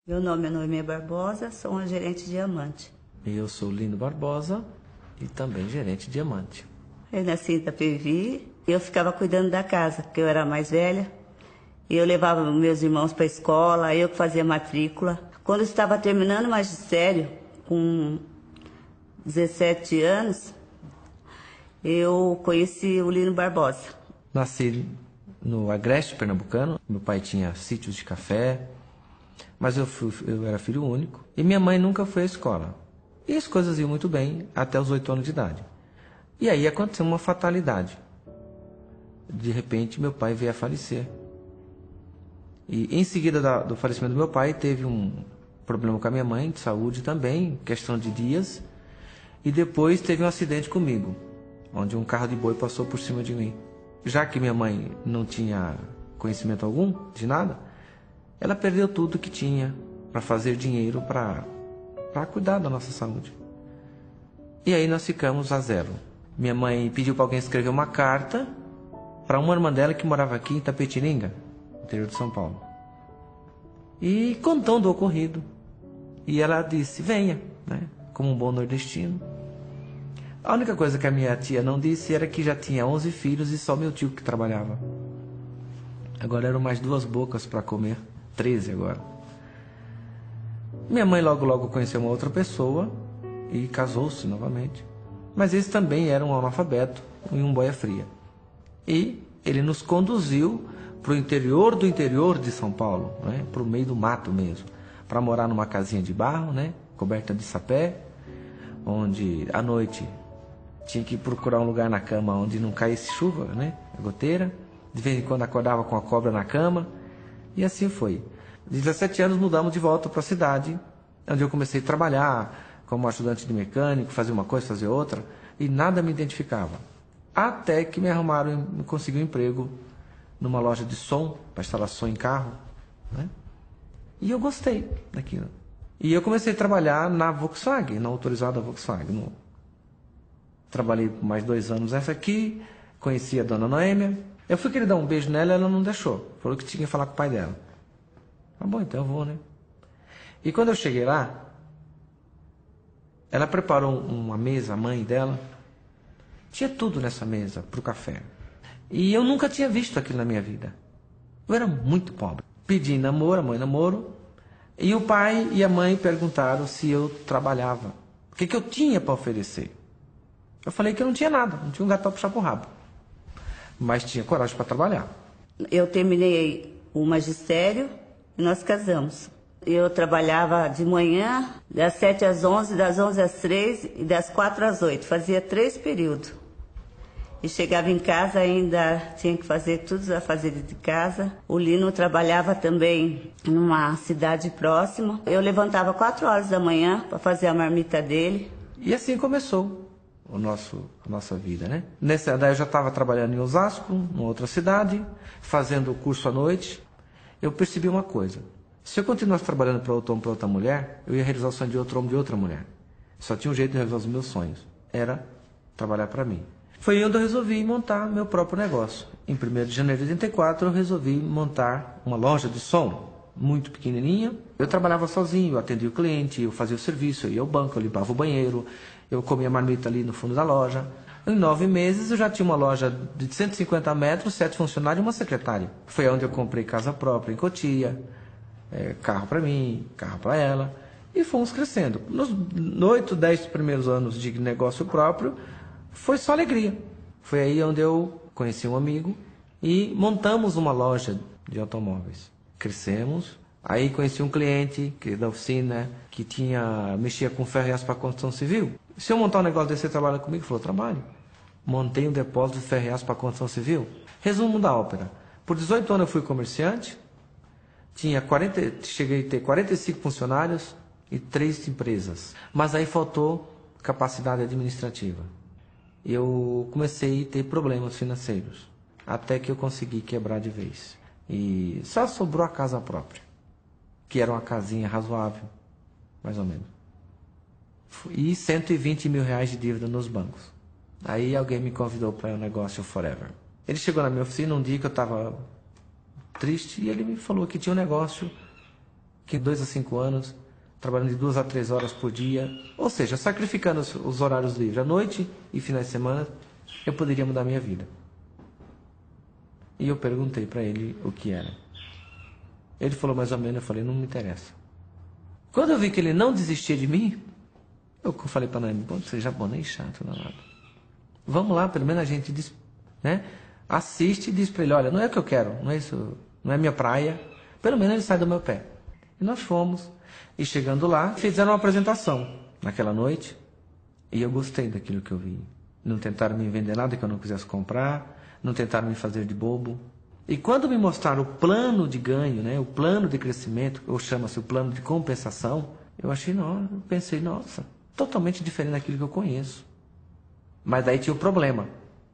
Meu nome é Noemia Barbosa, sou uma gerente diamante. Eu sou Lino Barbosa e também gerente diamante. Eu nasci em Itapevi e eu ficava cuidando da casa, porque eu era mais velha. E eu levava meus irmãos para a escola, eu que fazia matrícula. Quando eu estava terminando o magistério, com 17 anos, eu conheci o Lino Barbosa. Nasci no Agreste Pernambucano. Meu pai tinha sítios de café, mas eu era filho único. E minha mãe nunca foi à escola. E as coisas iam muito bem até os 8 anos de idade. E aí aconteceu uma fatalidade. De repente, meu pai veio a falecer. E em seguida do falecimento do meu pai, teve um problema com a minha mãe, de saúde também, questão de dias. E depois teve um acidente comigo, onde um carro de boi passou por cima de mim. Já que minha mãe não tinha conhecimento algum de nada, ela perdeu tudo que tinha para fazer dinheiro para cuidar da nossa saúde. E aí nós ficamos a zero. Minha mãe pediu para alguém escrever uma carta para uma irmã dela que morava aqui em Itapetininga, interior de São Paulo. E contando o ocorrido. E ela disse, venha, né, como um bom nordestino. A única coisa que a minha tia não disse era que já tinha 11 filhos e só meu tio que trabalhava. Agora eram mais 2 bocas para comer, 13 agora. Minha mãe logo conheceu uma outra pessoa e casou-se novamente. Mas esse também era um analfabeto e um boia fria. E ele nos conduziu para o interior do interior de São Paulo, né? Para o meio do mato mesmo, para morar numa casinha de barro, né? Coberta de sapé, onde à noite tinha que procurar um lugar na cama onde não caísse chuva, né? Goteira. De vez em quando acordava com a cobra na cama. E assim foi. De 17 anos mudamos de volta para a cidade, onde eu comecei a trabalhar como ajudante de mecânico, fazer uma coisa, fazer outra, e nada me identificava. Até que me consegui um emprego numa loja de som, para instalar som em carro, né? E eu gostei daquilo. E eu comecei a trabalhar na Volkswagen, na autorizada Volkswagen. Trabalhei por mais 2 anos nessa aqui, conheci a dona Noêmia. Eu fui querer dar um beijo nela, ela não deixou. Falou que tinha que falar com o pai dela. Tá bom, então eu vou, né? E quando eu cheguei lá, ela preparou uma mesa, a mãe dela. Tinha tudo nessa mesa para o café. E eu nunca tinha visto aquilo na minha vida. Eu era muito pobre. Pedi namoro, a mãe namoro. E o pai e a mãe perguntaram se eu trabalhava. O que eu tinha para oferecer. Eu falei que eu não tinha nada, não tinha um gato para puxar pro rabo. Mas tinha coragem para trabalhar. Eu terminei o magistério e nós casamos. Eu trabalhava de manhã, das 7 às 11, das 11 às 3 e das 4 às 8. Fazia 3 períodos. E chegava em casa, ainda tinha que fazer tudo a fazer de casa. O Lino trabalhava também numa cidade próxima. Eu levantava 4 horas da manhã para fazer a marmita dele. E assim começou a nossa vida, né? Nessa daí eu já estava trabalhando em Osasco, numa outra cidade, fazendo o curso à noite. Eu percebi uma coisa. Se eu continuasse trabalhando para outro homem, para outra mulher, eu ia realizar o sonho de outro homem, de outra mulher. Só tinha um jeito de realizar os meus sonhos. Era trabalhar para mim. Foi aí onde eu resolvi montar meu próprio negócio. Em 1º de janeiro de 84, eu resolvi montar uma loja de som, muito pequenininha. Eu trabalhava sozinho, eu atendia o cliente, eu fazia o serviço, eu ia ao banco, eu limpava o banheiro, eu comia marmita ali no fundo da loja. Em 9 meses, eu já tinha uma loja de 150 metros, 7 funcionários e uma secretária. Foi onde eu comprei casa própria em Cotia, carro para mim, carro para ela, e fomos crescendo. Nos 8, 10 primeiros anos de negócio próprio, foi só alegria. Foi aí onde eu conheci um amigo e montamos uma loja de automóveis. Crescemos. Aí conheci um cliente da oficina que mexia com ferro e aço para construção civil. Se eu montar um negócio desse, você trabalha comigo? Ele falou, trabalho. Montei um depósito de ferro e aço para construção civil. Resumo da ópera. Por 18 anos eu fui comerciante. Cheguei a ter 45 funcionários e 3 empresas. Mas aí faltou capacidade administrativa. Eu comecei a ter problemas financeiros, até que eu consegui quebrar de vez. E só sobrou a casa própria, que era uma casinha razoável, mais ou menos. E 120 mil reais de dívida nos bancos. Aí alguém me convidou para o negócio Forever. Ele chegou na minha oficina um dia que eu estava triste e ele me falou que tinha um negócio que 2 a 5 anos, trabalhando de 2 a 3 horas por dia, ou seja, sacrificando os horários livres à noite e finais de semana, eu poderia mudar minha vida. E eu perguntei para ele o que era. Ele falou mais ou menos, eu falei, não me interessa. Quando eu vi que ele não desistia de mim, eu falei para ele, bom, você é japonês chato, danado. Vamos lá, pelo menos a gente né, assiste e diz para ele, olha, não é o que eu quero, não é isso, não é minha praia, pelo menos ele sai do meu pé. E nós fomos, e chegando lá, fizeram uma apresentação naquela noite, e eu gostei daquilo que eu vi. Não tentaram me vender nada que eu não quisesse comprar, não tentaram me fazer de bobo. E quando me mostraram o plano de ganho, né, o plano de crescimento, ou chama-se o plano de compensação, eu pensei, nossa, totalmente diferente daquilo que eu conheço. Mas daí tinha o problema.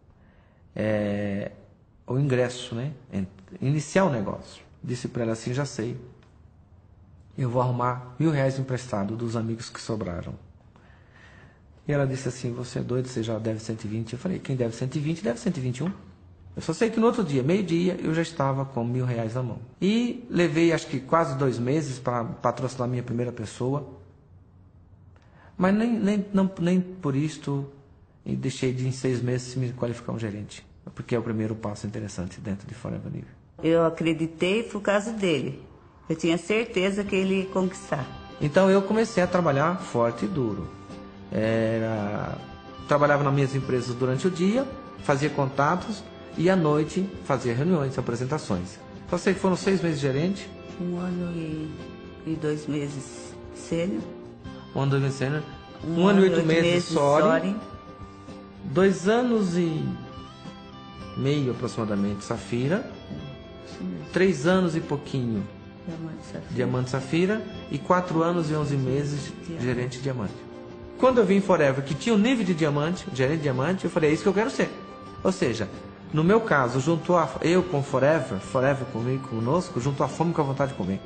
O ingresso, né? Iniciar o negócio. Disse para ela assim, já sei. Eu vou arrumar R$1.000 emprestado dos amigos que sobraram. E ela disse assim, você é doido, você já deve 120. Eu falei, quem deve 120, deve 121. Eu só sei que no outro dia, meio-dia, eu já estava com R$1.000 na mão. E levei, acho que quase 2 meses para patrocinar minha primeira pessoa. Mas nem por isto e deixei de, em 6 meses, me qualificar um gerente. Porque é o primeiro passo interessante dentro de Forever Nível. Eu acreditei por causa dele. Eu tinha certeza que ele ia conquistar. Então eu comecei a trabalhar forte e duro. Trabalhava nas minhas empresas durante o dia, fazia contatos e à noite fazia reuniões, apresentações. Só sei que foram 6 meses de gerente. 1 ano e 2 meses sênior. 1 ano e 2 meses sênior. 1 ano e 8 meses Sori. 2 anos e meio aproximadamente Safira. 3 anos e pouquinho Diamante Safira. E 4 anos e 11 meses gerente Diamante. Quando eu vim em Forever, que tinha o nível de diamante, gerente Diamante, eu falei, é isso que eu quero ser. Ou seja, no meu caso, juntou eu com Forever comigo, conosco, juntou a fome com a vontade de comer.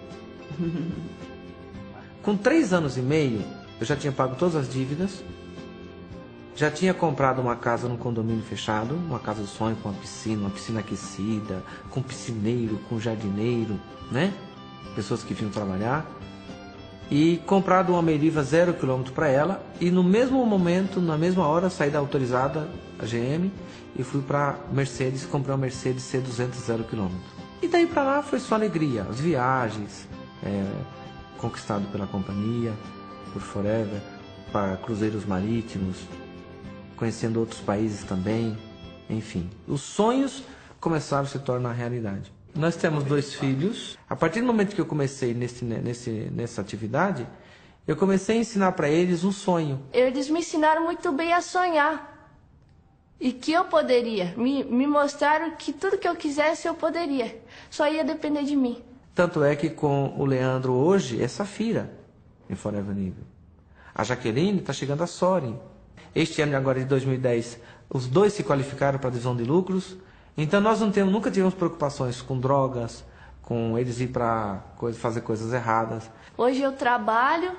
Com 3 anos e meio, eu já tinha pago todas as dívidas, já tinha comprado uma casa num condomínio fechado, uma casa do sonho com uma piscina aquecida, com piscineiro, com jardineiro, né? Pessoas que vinham trabalhar. E comprado uma Meriva 0 km para ela. E no mesmo momento, na mesma hora, saí da autorizada, a GM, e fui para Mercedes, comprei uma Mercedes C200 0 km. E daí para lá foi só alegria, as viagens, conquistado pela companhia, por Forever, para cruzeiros marítimos, conhecendo outros países também, enfim. Os sonhos começaram a se tornar realidade. Nós temos 2 filhos. A partir do momento que eu comecei nessa atividade, eu comecei a ensinar para eles um sonho. Eles me ensinaram muito bem a sonhar. E que eu poderia. Me mostraram que tudo que eu quisesse eu poderia. Só ia depender de mim. Tanto é que com o Leandro hoje é Safira, em Forever Nível. A Jaqueline está chegando a Soaring. Este ano agora de 2010, os 2 se qualificaram para a divisão de lucros. Então nós nunca tivemos preocupações com drogas, com eles ir para fazer coisas erradas. Hoje eu trabalho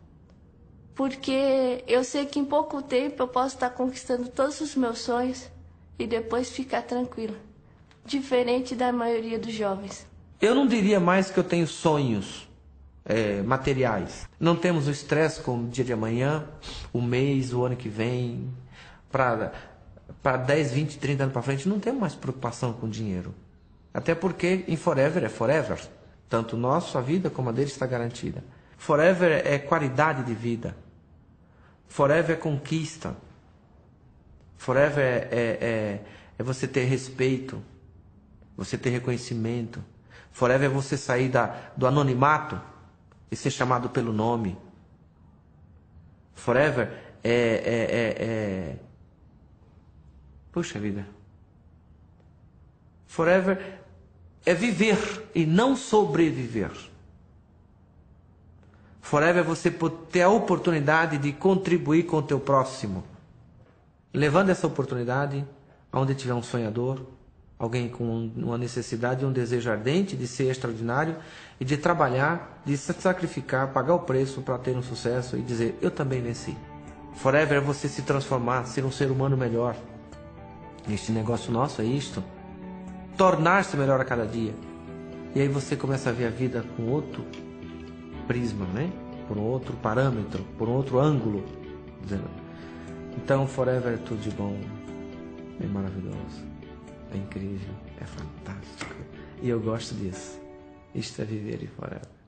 porque eu sei que em pouco tempo eu posso estar conquistando todos os meus sonhos e depois ficar tranquila. Diferente da maioria dos jovens. Eu não diria mais que eu tenho sonhos materiais. Não temos o estresse com o dia de amanhã, o mês, o ano que vem, para 10, 20, 30 anos para frente, não temos mais preocupação com dinheiro. Até porque em Forever é Forever. Tanto nossa vida como a deles está garantida. Forever é qualidade de vida. Forever é conquista. Forever é você ter respeito. Você ter reconhecimento. Forever é você sair do anonimato e ser chamado pelo nome. Forever Puxa vida. Forever é viver e não sobreviver. Forever é você ter a oportunidade de contribuir com o teu próximo. Levando essa oportunidade aonde tiver um sonhador, alguém com uma necessidade e um desejo ardente de ser extraordinário e de trabalhar, de se sacrificar, pagar o preço para ter um sucesso e dizer, eu também venci. Forever é você se transformar, ser um ser humano melhor. Este negócio nosso é isto. Tornar-se melhor a cada dia. E aí você começa a ver a vida com prisma, né? Por um outro parâmetro, por um outro ângulo. Então, Forever é tudo de bom, é maravilhoso, é incrível, é fantástico. E eu gosto disso. Isto é viver e Forever.